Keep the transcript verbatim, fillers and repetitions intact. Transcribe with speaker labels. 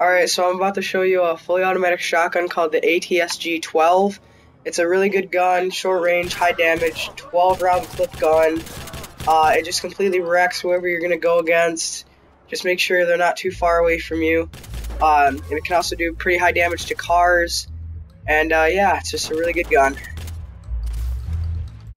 Speaker 1: Alright, so I'm about to show you a fully automatic shotgun called the A T S G twelve. It's a really good gun, short range, high damage, twelve round clip gun. Uh, it just completely wrecks whoever you're going to go against. Just make sure they're not too far away from you. Um, and it can also do pretty high damage to cars. And uh, yeah, it's just a really good gun.